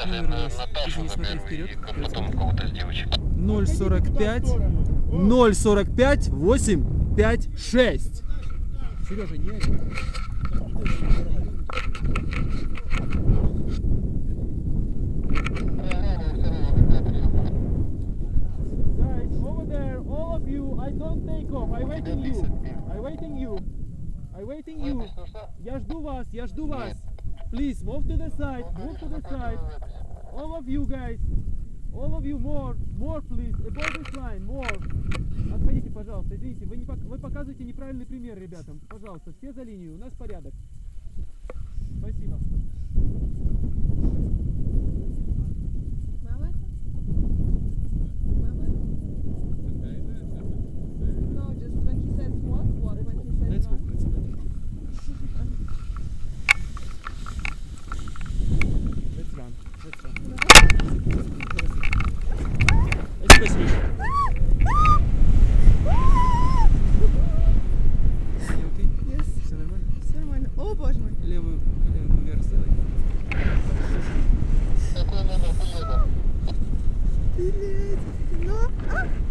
номер у вас? Извини, смотри вперед. Потом кого-то с девочек. 045 045 856. Сережа, не один. Guys, over there, all of you, I don't take off. I waiting you. I waiting you. I waiting you. Я жду вас, я жду вас. Please move to the side. Move to the side. All of you guys. All of you more please. Above this line, more. Отходите, пожалуйста. Извините, вы показываете неправильный пример ребятам. Пожалуйста, все за линию. У нас порядок. Спасибо. No, just when she says what when she says Let's run. walk, let's walk. Let's run. Let's run. Спасибо, Сережа. Okay? Yes. Все нормально? Все нормально. О, боже мой. Левую коленку вверх сделай. Какой номер билета? Билет. Ну,